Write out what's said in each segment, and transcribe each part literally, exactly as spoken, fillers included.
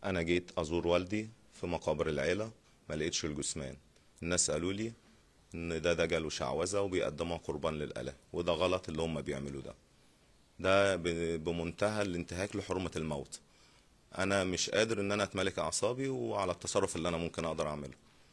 انا جيت ازور والدي في مقابر العيله، ما لقيتش الجثمان. الناس قالوا لي ان ده دجل وشعوذه وبيقدموا قربان للاله، وده غلط اللي هم بيعملوا ده. ده ب- بمنتهى الانتهاك لحرمه الموت. انا مش قادر ان انا اتملك اعصابي وعلى التصرف اللي انا ممكن اقدر اعمله.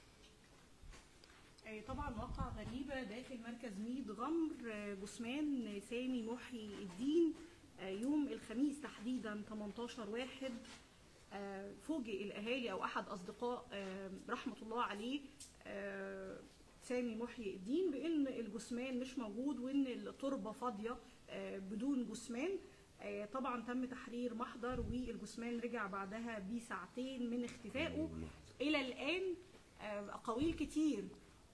آه، طبعا واقعة غريبة داخل مركز ميت غمر. آه، جثمان سامي محي الدين آه، يوم الخميس تحديدا تمنتاشر واحد. آه، فوجئ الاهالي او احد اصدقاء آه، رحمة الله عليه آه، سامي محي الدين بان الجثمان مش موجود وان التربة فاضية آه، بدون جثمان. آه، طبعا تم تحرير محضر والجثمان رجع بعدها بساعتين من اختفائه. الى الان آه، اقاويل كتير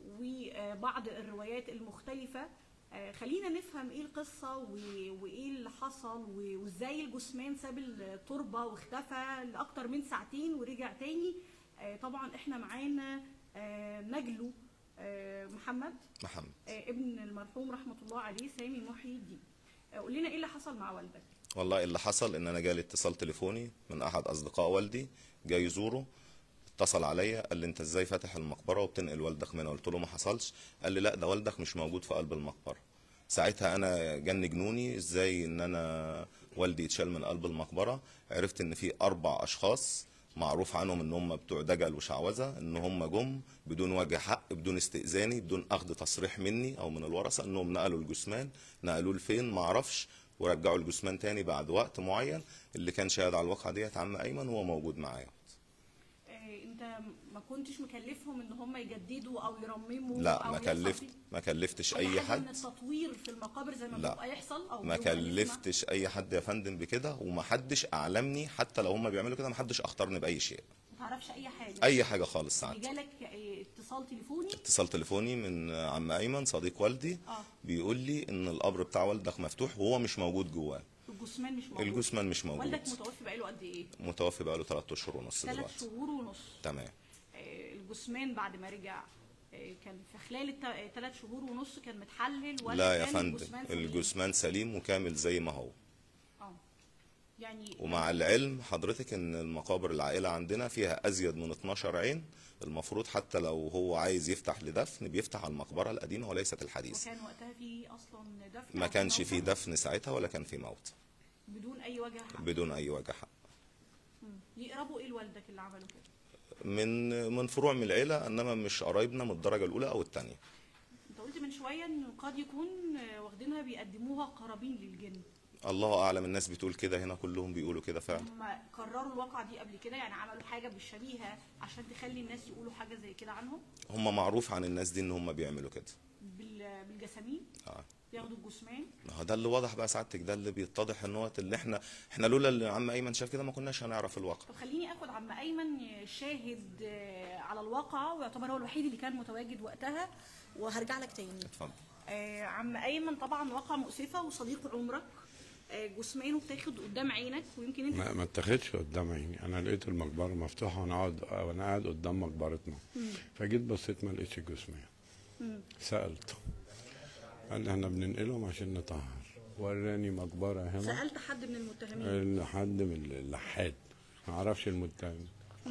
وبعض الروايات المختلفة. آه، خلينا نفهم ايه القصة و- وايه اللي حصل و- وازاي الجثمان ساب التربة واختفى لأكتر من ساعتين ورجع تاني. آه، طبعا احنا معانا آه، نجله آه، محمد محمد آه، ابن المرحوم رحمة الله عليه سامي محي الدين. آه، قول لنا ايه اللي حصل مع والدك. والله اللي حصل ان انا جالي اتصال تليفوني من احد اصدقاء والدي جاي يزوره. اتصل عليا قال لي انت ازاي فاتح المقبره وبتنقل والدك منها؟ قلت له ما حصلش. قال لي لا ده والدك مش موجود في قلب المقبره. ساعتها انا جن جنوني ازاي ان انا والدي يتشال من قلب المقبره. عرفت ان في اربع اشخاص معروف عنهم ان هم بتوع دجل وشعوذه، ان هم جم بدون وجه حق، بدون استئذاني، بدون اخذ تصريح مني او من الورثه، انهم نقلوا الجثمان. نقلوه لفين ما اعرفش، ورجعوا الجثمان تاني بعد وقت معين. اللي كان شاهد على الواقعه ديت عم ايمن، هو موجود معايا. آه، انت ما كنتش مكلفهم ان هم يجددوا او يرمموا لا او ما يحصل كلفت فيه ما كلفتش اي اي حاجه من حد. التطوير في المقابر زي ما لا بيبقى يحصل او ما بيبقى نسمع؟ كلفتش اي حد يا فندم بكده، ومحدش اعلمني. حتى لو هم بيعملوا كده محدش اخطرني باي شيء، ما تعرفش اي حاجه؟ اي حاجه خالص. يعني ساعتها جالك آه، اتصال تليفوني؟ اتصال تليفوني من عم ايمن صديق والدي، اه بيقول لي ان القبر بتاع والدك مفتوح وهو مش موجود جواه. الجثمان مش موجود؟ الجثمان مش موجود. والدك متوفي بقاله قد ايه؟ متوفي بقاله ثلاث اشهر ونص ثلاث دلوقتي. شهور ونص. تمام. آه، الجثمان بعد ما رجع آه، كان في خلال الثلاث شهور ونص كان متحلل ولا لا يا كان فندم، الجثمان سليم؟ الجثمان سليم وكامل زي ما هو. اه يعني ومع العلم حضرتك ان المقابر العائله عندنا فيها ازيد من اتناشر عين. المفروض حتى لو هو عايز يفتح لدفن بيفتح على المقبره القديمه وليست الحديثه. وكان وقتها في اصلا دفن ما أو كانش موتى؟ في دفن ساعتها ولا كان في موت. بدون اي وجه حق؟ بدون اي وجه حق. مم. يقربوا ايه لوالدك اللي عملوا كده؟ من من فروع من العيله، انما مش قرايبنا من الدرجه الاولى او الثانيه. انت قلت من شويه ان قد يكون آه، واخدينها بيقدموها قرابين للجن. الله اعلم، الناس بتقول كده هنا، كلهم بيقولوا كده فعلا. هم كرروا الواقعه دي قبل كده؟ يعني عملوا حاجه بالشبيهه عشان تخلي الناس يقولوا حاجه زي كده عنهم؟ هم معروف عن الناس دي ان هم بيعملوا كده. بال- بالجسامين؟ اه بياخدوا الجثمان؟ ما هو ده اللي واضح بقى سعادتك، ده اللي بيتضح ان هو اللي احنا احنا لولا اللي عم ايمن شاف كده ما كناش هنعرف الواقع. طب خليني اخد عم ايمن شاهد آه، على الواقعه، ويعتبر هو الوحيد اللي كان متواجد وقتها، وهرجع لك تاني. اتفضل. آه، عم ايمن طبعا واقعه مؤسفه وصديق عمرك. آه، جثمانه بتاخد قدام عينك ويمكن انت ما ما اتاخدش قدام عيني. انا لقيت المقبره مفتوحه وانا قاعد وانا قاعد قدام مقبرتنا. فجيت بصيت ما لقيتش الجثمان. سالته قال لي احنا بننقلهم عشان نطهر. وراني مقبره هنا. سالت حد من المتهمين؟ حد من اللحاد، ما اعرفش المتهم.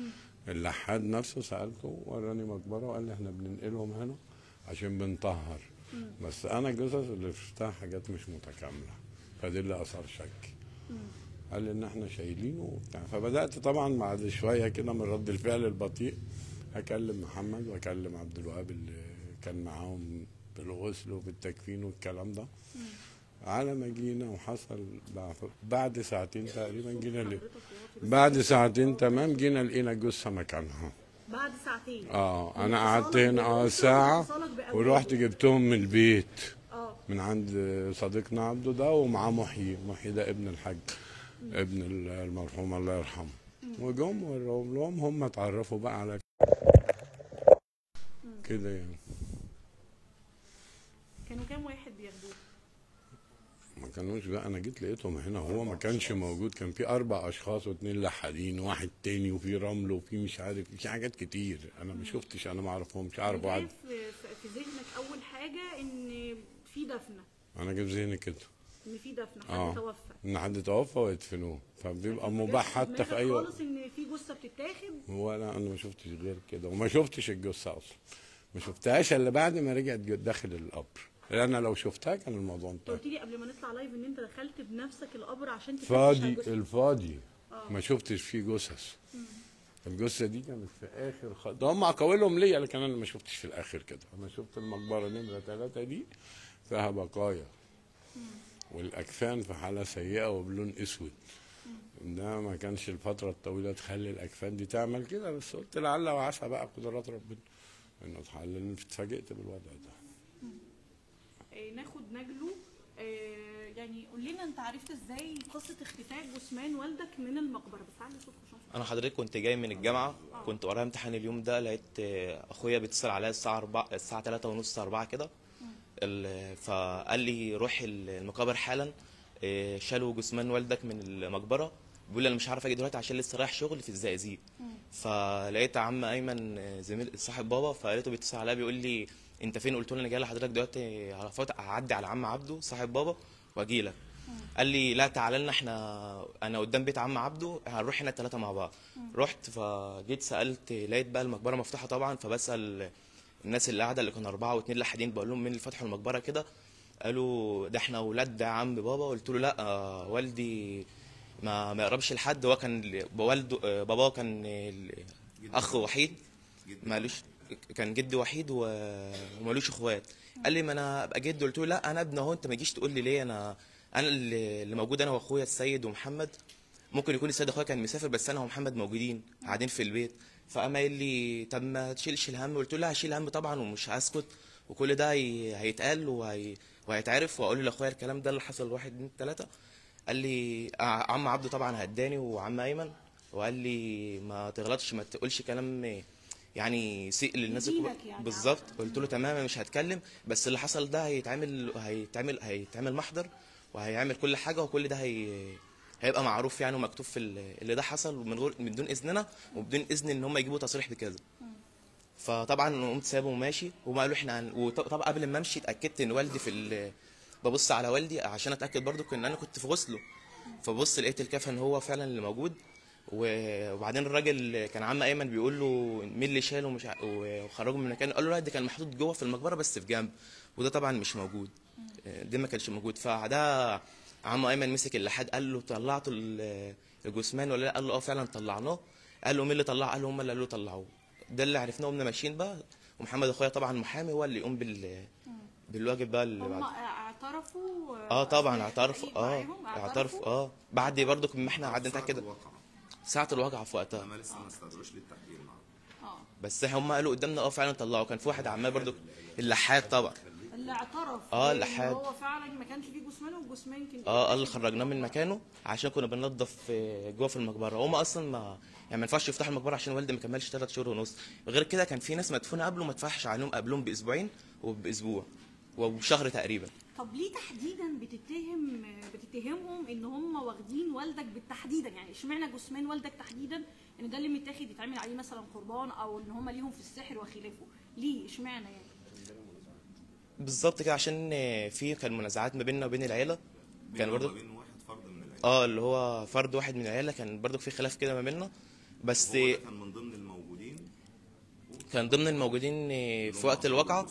اللحاد نفسه سالته، وراني مقبره وقال لي احنا بننقلهم هنا عشان بنطهر. بس انا الجثث اللي شفتها حاجات مش متكامله، فدي اللي اثار شك. قال لي ان احنا شايلينه وبتاع. فبدات طبعا بعد شويه كده من رد الفعل البطيء اكلم محمد واكلم عبد الوهاب اللي كان معاهم في الغسل وفي التكفين والكلام ده. على ما جينا وحصل بعد ساعتين تقريبا جينا ليه بعد ساعتين تمام جينا لقينا الجثه مكانها. بعد ساعتين؟ اه انا قعدت هنا اه ساعه ورحت جبتهم من البيت. اه من عند صديقنا عبده ده، ومعاه محيي. محيي ده ابن الحاج، ابن المرحوم الله يرحمه. وجم وراهم لهم، هم اتعرفوا بقى على كده يعني. كانوا كام واحد بياخدوه؟ ما كانوش بقى، انا جيت لقيتهم هنا، هو ما كانش موجود. كان في اربع اشخاص واثنين لحالين وواحد تاني، وفي رمل وفي مش عارف، في حاجات كتير انا ما شفتش، انا ما اعرفهمش. اعرف واحد. في, في ذهنك اول حاجه ان في دفنه؟ انا جايب ذهني كده ان في دفنه، حد آه. توفى؟ ان حد توفى ويدفنوه، فبيبقى مباح حتى في اي وقت. خالص ان في جثه تتاخد. ولا انا ما شفتش غير كده، وما شفتش الجثه اصلا، ما شفتهاش الا بعد ما رجعت داخل القبر، لان انا لو شفتها كان الموضوع انت انتهى. قلت لي قبل ما نطلع لايف ان انت دخلت بنفسك القبر عشان تفتش فاضي الجثة. الفاضي آه. ما شفتش فيه جثث. الجثه دي كانت في اخر خ... ده هم اقاويلهم ليا، لكن انا ما شفتش في الاخر كده. انا شفت المقبره نمره ثلاثه دي فيها بقايا، والاكفان في حاله سيئه وبلون اسود. ده ما كانش الفتره الطويله تخلي الاكفان دي تعمل كده، بس قلت لعل وعسى بقى قدرات ربنا انه اتحلل. اتفاجئت بالوضع ده. آه، ناخد نجله. آه، يعني قول لنا انت عرفت ازاي قصه اختفاء جثمان والدك من المقبره؟ بس علي صوتك عشان انا حضرتك كنت جاي من الجامعه، كنت ورايا امتحان اليوم ده، لقيت آه، اخويا بيتصل عليا الساعه أربعة الساعه ثلاثة ونص أربعة كده. ال- فقال لي روح المقابر حالا، آه، شالوا جثمان والدك من المقبره. بيقول لي انا مش عارف اجي دلوقتي عشان لسه رايح شغل في الزقازيق. فلقيت عم ايمن آه، زميل صاحب بابا، فلقيته بيتصل عليا بيقول لي انت فين؟ قلت له انا جاي لحضرتك دلوقتي على فوت، هعدي على عم عبده صاحب بابا واجي لك. قال لي لا تعالى لنا، احنا انا قدام بيت عم عبده، هنروح هنا الثلاثه مع بعض. رحت فجيت سالت، لقيت بقى المقبره مفتوحه طبعا، فبسال الناس اللي قاعده اللي كانوا اربعه واثنين لحادين، بقول لهم مين اللي فتحوا المقبره كده؟ قالوا ده احنا اولاد ده عم بابا. قلت له لا، آه، والدي ما ما يقربش لحد، هو كان والده آه، باباه كان ال- اخ وحيد، مالوش، كان جد وحيد و- ومالوش اخوات. قال لي ما انا ابقى جد. قلت له لا انا ابن اهو، انت ما تجيش تقول لي ليه، انا انا اللي اللي موجود، انا واخويا السيد ومحمد. ممكن يكون السيد اخويا كان مسافر، بس انا ومحمد موجودين قاعدين في البيت. فقام قايل لي طب ما تشيلش الهم. قلت له لا هشيل هم طبعا ومش هسكت، وكل ده هي- هيتقال وهي وهيتعرف، واقول لاخويا الكلام ده اللي حصل واحد اتنين تلاته. قال لي آه، عم عبده طبعا هداني وعم ايمن، وقال لي ما تغلطش، ما تقولش كلام يعني سيء للناس يدينك الكبار. يعني. بالظبط. قلت له تمام مش هتكلم، بس اللي حصل ده هيتعمل هيتعمل هيتعمل محضر، وهيعمل كل حاجه، وكل ده هي هيبقى معروف يعني ومكتوب في ال- اللي ده حصل من غير من دون اذننا وبدون اذن ان هم يجيبوا تصريح بكذا. فطبعا انا قمت سابه وماشي، وما قالوا احنا هن... وطبعا قبل ما امشي اتاكدت ان والدي في ال... ببص على والدي عشان اتاكد برضو ان انا كنت في غسله. فبص لقيت الكفن هو فعلا اللي موجود. و- وبعدين الراجل كان عم ايمن بيقول له مين اللي شاله ومش ع- وخرجه من مكانه، قال له لا ده كان محطوط جوه في المقبره بس في جنب، وده طبعا مش موجود، ده ما كانش موجود. فده عم ايمن مسك اللحاد قال له طلعتوا ال- الجثمان ولا لا؟ قال له اه فعلا طلعناه. قال له مين اللي طلعه؟ قال له هم اللي قالوا طلعوه. ده اللي عرفناه وقمنا ماشيين بقى، ومحمد اخويا طبعا محامي هو اللي يقوم بال بالواجب بقى اللي هم بعد. اعترفوا؟ اه طبعا أثناء اعترفوا، التحقيق اه معاهم؟ اعترفوا اه بعد برضو ما احنا قعدنا ساعة كده الواقعة. ساعة الواقعة في وقتها. انا لسه ما استدعوش للتحقيق معاه. اه بس هم قالوا قدامنا اه فعلا طلعوا. كان في واحد عمال برضو اللحاد طبعا اللي اعترف اه، إن اللحاد. هو فعلا ما كانش فيه جثمان، والجثمان كان اه قال خرجناه من مكانه عشان كنا بننظف آه، جوه في المقبره. هم اصلا ما يعني ما ينفعش يفتحوا المقبره عشان والدي ما كملش ثلاث شهور ونص. غير كده كان في ناس مدفونه قبله ما اتفحش عليهم قبلهم باسبوعين وباسبوع وبشهر تقريبا. طب ليه تحديدا بتتهم بتتهمهم ان هم واخدين والدك بالتحديدا؟ يعني اشمعنى جثمان والدك تحديدا ان ده اللي متاخد يتعمل عليه مثلا قربان، او ان هم ليهم في السحر وخلافه؟ ليه اشمعنى يعني؟ بالظبط كده، عشان آه، في كان منازعات ما بيننا وبين العيله. كان برضو بين واحد فرد من العيله. اه اللي هو فرد واحد من العيله، كان برضو في خلاف كده ما بيننا. بس هو ده كان من ضمن الموجودين. كان ضمن الموجودين في وقت الواقعة.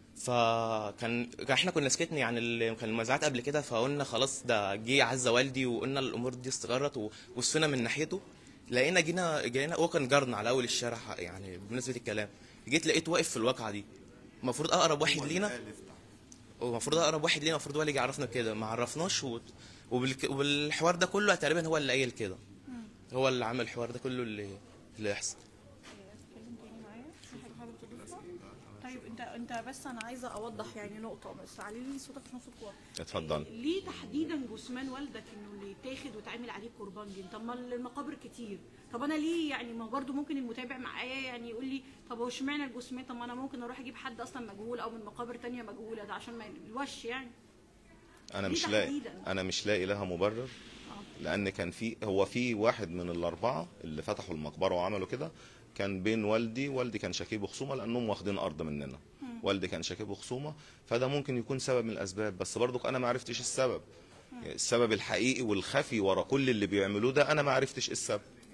فكان كان احنا كنا سكتنا يعني ال- كان المنازعات قبل كده، فقلنا خلاص ده جه عز والدي، وقلنا الامور دي استقرت ووصينا من ناحيته. لقينا جينا جينا هو كان جارنا على اول الشارع يعني بمناسبة الكلام. جيت لقيت واقف في الواقعة دي، المفروض اقرب واحد لينا، ومفروض اقرب واحد لينا المفروض هو اللي يجي يعرفنا كده، ما عرفناش. و... وبالك... وبالحوار ده كله تقريبا هو اللي قايل كده، هو اللي عمل الحوار ده كله اللي اللي يحصل. اتكلم تاني معايا، في حاجه حابب تضيفها؟ طيب انت انت بس انا عايزه اوضح يعني نقطه، بس علي لي صوتك عشان صوتك واضح. اتفضل. ليه تحديدا جثمان والدك انه اللي يتاخد ويتعمل عليه قربان جن؟ طب ما المقابر كتير، طب انا ليه يعني؟ ما برضو ممكن المتابع معايا يعني يقول لي طب هو اشمعنى الجثمان؟ طب ما انا ممكن اروح اجيب حد اصلا مجهول او من مقابر تانية مجهوله، ده عشان ما الوش يعني. انا ليه مش لاقي تحديداً؟ انا مش لاقي لها مبرر. لان كان في هو في واحد من الاربعه اللي فتحوا المقبره وعملوا كده، كان بين والدي والدي كان شاكيه بخصومه لانهم واخدين ارض مننا. والدي كان شاكيه بخصومه، فده ممكن يكون سبب من الاسباب، بس برضك انا ما عرفتش السبب. السبب الحقيقي والخفي ورا كل اللي بيعملوه ده انا ما عرفتش السبب.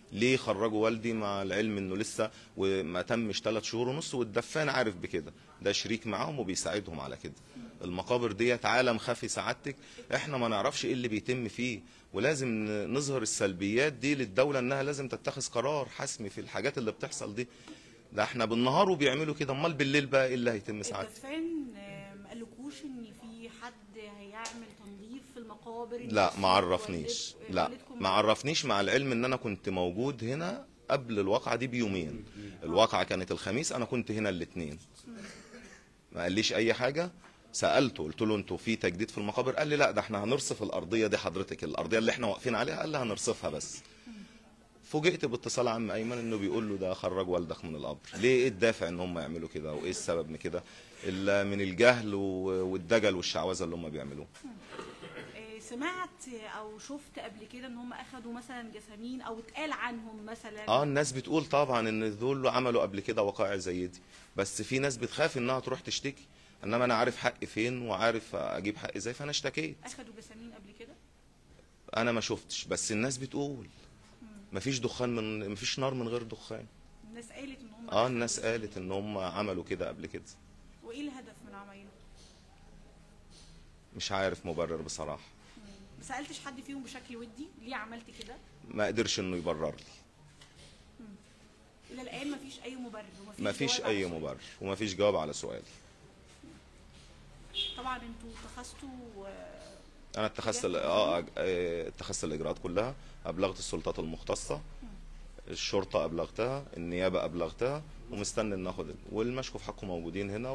ليه خرجوا والدي مع العلم انه لسه وما تمش ثلاث شهور ونص، والدفان عارف بكده، ده شريك معاهم وبيساعدهم على كده. المقابر ديت عالم خفي سعادتك، احنا ما نعرفش ايه اللي بيتم فيه، ولازم نظهر السلبيات دي للدولة انها لازم تتخذ قرار حسمي في الحاجات اللي بتحصل دي. ده احنا بالنهار وبيعملوا كده، امال بالليل بقى ايه اللي هيتم ساعتها؟ الدفان آه، ما قالكوش ان في حد هيعمل تنظيف في المقابر؟ لا ما عرفنيش، والدت- لا والدتكم ما عرفنيش، مع العلم ان انا كنت موجود هنا قبل الواقعة دي بيومين. الواقعة كانت الخميس، انا كنت هنا الاثنين. ما قاليش اي حاجة. سالته قلت له انتوا في تجديد في المقابر؟ قال لي لا ده احنا هنرصف الارضيه دي حضرتك، الارضيه اللي احنا واقفين عليها قال لي هنرصفها بس. فوجئت باتصال عم ايمن انه بيقول له ده خرج والدك من القبر. ليه؟ ايه الدافع ان هم يعملوا كده وايه السبب من كده الا من الجهل والدجل والشعوذه اللي هم بيعملوه. آه، سمعت او شفت قبل كده ان هم اخذوا مثلا جسامين او اتقال عنهم مثلا؟ اه الناس بتقول طبعا ان دول عملوا قبل كده وقائع زي دي، بس في ناس بتخاف انها تروح تشتكي، انما انا عارف حقي فين وعارف اجيب حقي ازاي، فانا اشتكيت. اخذوا جسامين قبل كده؟ انا ما شفتش، بس الناس بتقول مفيش دخان، من مفيش نار من غير دخان. الناس قالت ان هم اه الناس قالت ان هم عملوا كده قبل كده. وايه الهدف من عمايله؟ مش عارف مبرر بصراحه. ما سالتش حد فيهم بشكل ودي ليه عملت كده؟ ما قدرش انه يبرر لي. الى الان مفيش اي مبرر ومفيش مفيش جواب على اي سؤالك. مبرر ومفيش جواب على سؤالي. طبعا انتوا اتخذتوا انا اتخذت ال- اه أج- آه، اتخذت الاجراءات كلها، ابلغت السلطات المختصه، الشرطه ابلغتها، النيابه ابلغتها، ومستني ان ناخد ال- والمشكو في حقه موجودين هنا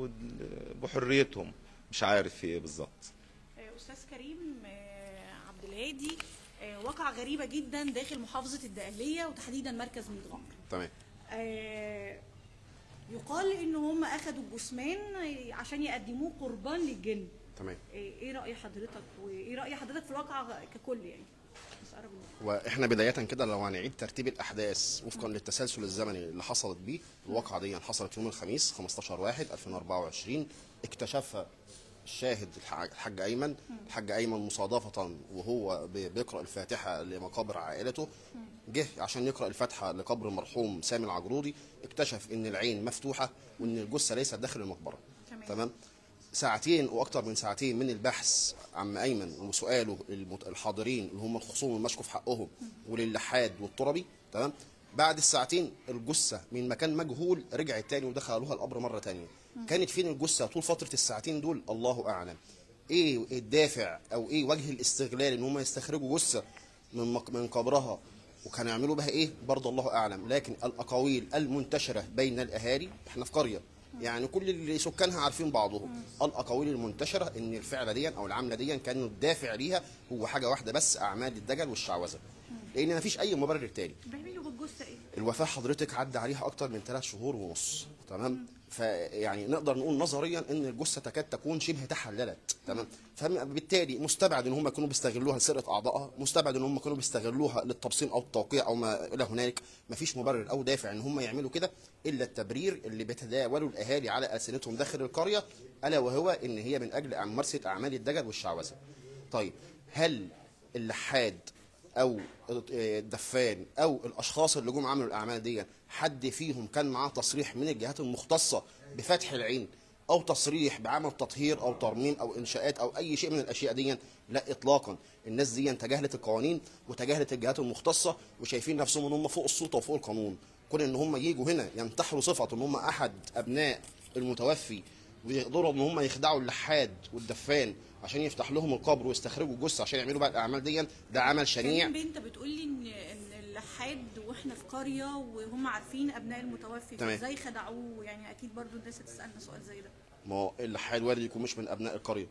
وبحريتهم، مش عارف في ايه بالظبط. آه، استاذ كريم آه، عبد الهادي، آه، واقعة غريبة جدا داخل محافظة الدقهلية وتحديدا مركز ميت غمر. تمام. آه، يقال ان هم اخذوا الجثمان عشان يقدموه قربان للجن. تمام. آه، ايه رأي حضرتك وايه رأي حضرتك في الواقعة ككل يعني؟ بس أقرب منك. واحنا بدايه كده لو هنعيد ترتيب الاحداث وفقا للتسلسل الزمني اللي حصلت بيه، الواقعه دي حصلت يوم الخميس خمستاشر واحد ألفين وأربعة وعشرين، اكتشفها الشاهد الح- الحاج ايمن. الحاج ايمن مصادفه وهو بي- بيقرا الفاتحه لمقابر عائلته، جه عشان يقرا الفاتحه لقبر المرحوم سامي العجرودي، اكتشف ان العين مفتوحه وان الجثه ليست داخل المقبره. تمام. تمام. ساعتين واكثر من ساعتين من البحث عم ايمن وسؤاله المت- الحاضرين اللي هم الخصوم المشكو في حقهم وللحاد والتربي، تمام. بعد الساعتين الجثه من مكان مجهول رجعت تاني ودخلوها القبر مره تانيه. كانت فين الجثه طول فتره الساعتين دول؟ الله اعلم. ايه الدافع او ايه وجه الاستغلال ان هم يستخرجوا جثه من مق- من قبرها وكانوا يعملوا بها ايه؟ برضه الله اعلم. لكن الاقاويل المنتشره بين الاهالي، احنا في قريه يعني كل اللي سكانها عارفين بعضهم، الاقاويل المنتشره ان الفعله دي او العمله دي كان الدافع ليها هو حاجه واحده بس، اعمال الدجل والشعوذه، لان مفيش اي مبرر تاني. بيعملوا بالجثة ايه؟ الوفاه حضرتك عدى عليها اكتر من ثلاث شهور ونص، تمام. فيعني نقدر نقول نظريا ان الجثه تكاد تكون شبه تحللت، تمام. فبالتالي مستبعد ان هم يكونوا بيستغلوها لسرقه اعضائها، مستبعد ان هم يكونوا بيستغلوها للتبصين او التوقيع او ما الى هنالك. مفيش مبرر او دافع ان هم يعملوا كده الا التبرير اللي بيتداوله الاهالي على السنتهم داخل القريه، الا وهو ان هي من اجل ممارسه اعمال الدجل والشعوذه. طيب هل اللحاد او الدفان او الاشخاص اللي جم عملوا الاعمال دي حد فيهم كان معاه تصريح من الجهات المختصه بفتح العين او تصريح بعمل تطهير او ترميم او انشاءات او اي شيء من الاشياء دي؟ لا اطلاقا. الناس دي تجاهلت القوانين وتجاهلت الجهات المختصه وشايفين نفسهم ان هم فوق السلطه وفوق القانون. كون ان هم يجوا هنا ينتحروا صفه ان هم احد ابناء المتوفي ويقدروا ان هم يخدعوا اللحاد والدفان عشان يفتح لهم القبر ويستخرجوا الجثه عشان يعملوا بقى الاعمال دي، ده عمل شنيع. كريم انت بتقول لي ان ان اللحاد واحنا في قريه وهم عارفين ابناء المتوفي، تمام. ازاي خدعوه؟ يعني اكيد برضو الناس هتسالنا سؤال زي ده. ما هو اللحاد وارد يكون مش من ابناء القريه،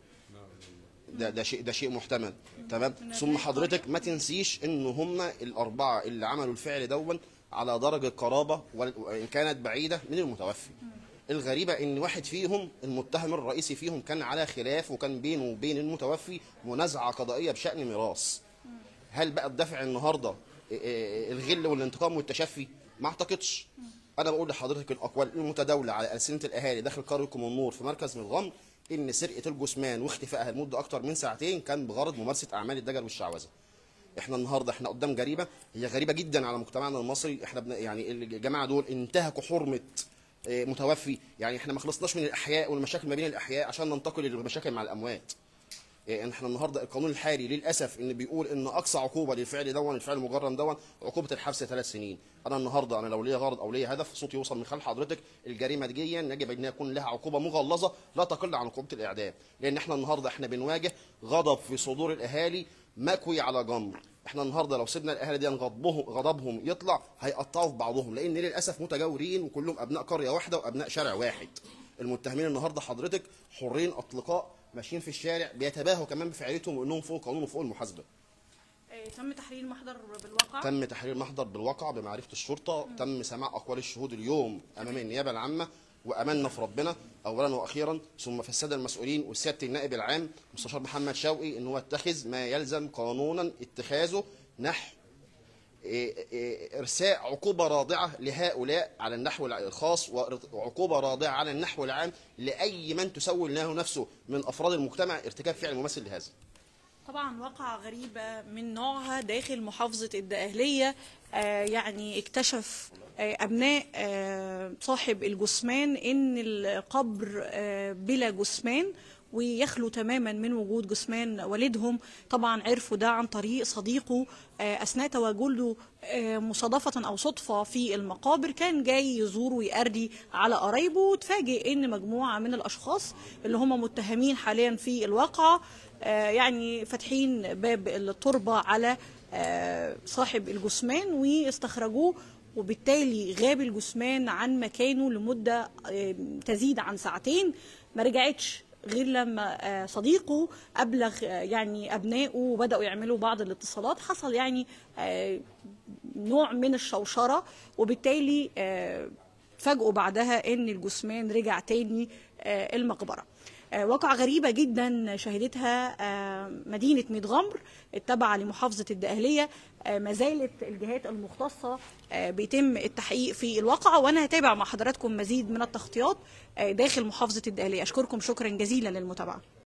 ده ده شيء ده شيء محتمل، تمام. من ثم أبناء حضرتك القرية؟ ما تنسيش ان هم الاربعه اللي عملوا الفعل دون على درجه قرابه وان كانت بعيده من المتوفي. الغريبه ان واحد فيهم المتهم الرئيسي فيهم كان على خلاف وكان بينه وبين المتوفي منازعه قضائيه بشان ميراث. هل بقى الدافع النهارده الغل والانتقام والتشفي؟ ما اعتقدش. انا بقول لحضرتك الاقوال المتداوله على السنه الاهالي داخل قريه كوم النور في مركز ميت غمر ان سرقه الجثمان واختفائها لمده اكثر من ساعتين كان بغرض ممارسه اعمال الدجل والشعوذه. احنا النهارده احنا قدام جريمه هي غريبه جدا على مجتمعنا المصري. احنا بن يعني الجماعه دول انتهكوا حرمه متوفي، يعني احنا ما خلصناش من الاحياء والمشاكل ما بين الاحياء عشان ننتقل للمشاكل مع الاموات. يعني احنا النهارده القانون الحالي للاسف ان بيقول ان اقصى عقوبه للفعل دون الفعل المجرم دون عقوبه الحبس ثلاث سنين. انا النهارده انا لو ليا غرض او ليا هدف صوتي يوصل من خلال حضرتك، الجريمه دي يجب ان يكون لها عقوبه مغلظه لا تقل عن عقوبه الاعدام، لان احنا النهارده احنا بنواجه غضب في صدور الاهالي مكوي على جمر. احنا النهارده لو سيبنا الاهالي دي غضبهم غضبهم يطلع هيقطعوا في بعضهم، لان للاسف متجاورين وكلهم ابناء قريه واحده وابناء شارع واحد. المتهمين النهارده حضرتك حرين اطلقاء ماشيين في الشارع بيتباهوا كمان بفعاليتهم وانهم فوق القانون وفوق المحاسبه. تم تحرير محضر بالواقع؟ تم تحرير محضر بالواقع بمعرفه الشرطه. م. تم سماع اقوال الشهود اليوم امام النيابه العامه، واملنا في ربنا اولا واخيرا ثم في الساده المسؤولين وسياده النائب العام مستشار محمد شوقي ان هو يتخذ ما يلزم قانونا اتخاذه نحو ارساء عقوبه رادعه لهؤلاء على النحو الخاص وعقوبه رادعه على النحو العام لاي من تسول له نفسه من افراد المجتمع ارتكاب فعل مماثل لهذا. طبعا واقعة غريبة من نوعها داخل محافظة الدقهلية. آه يعني اكتشف آه أبناء آه صاحب الجثمان إن القبر آه بلا جثمان ويخلو تماما من وجود جثمان والدهم. طبعا عرفوا ده عن طريق صديقه آه أثناء تواجده آه مصادفة أو صدفة في المقابر، كان جاي يزور ويقري على قرايبه، وتفاجئ إن مجموعة من الأشخاص اللي هم متهمين حاليا في الواقعة يعني فاتحين باب التربة على صاحب الجثمان واستخرجوه، وبالتالي غاب الجثمان عن مكانه لمدة تزيد عن ساعتين. ما رجعتش غير لما صديقه أبلغ يعني أبنائه وبدأوا يعملوا بعض الاتصالات. حصل يعني نوع من الشوشرة، وبالتالي فاجئوا بعدها إن الجثمان رجع تاني المقبرة. واقعة غريبة جدا شهدتها مدينة ميت غمر التابعة لمحافظة الدقهلية. ما زالت الجهات المختصة بيتم التحقيق في الواقعة، وأنا هتابع مع حضراتكم مزيد من التغطيات داخل محافظة الدقهلية. أشكركم شكرا جزيلا للمتابعة.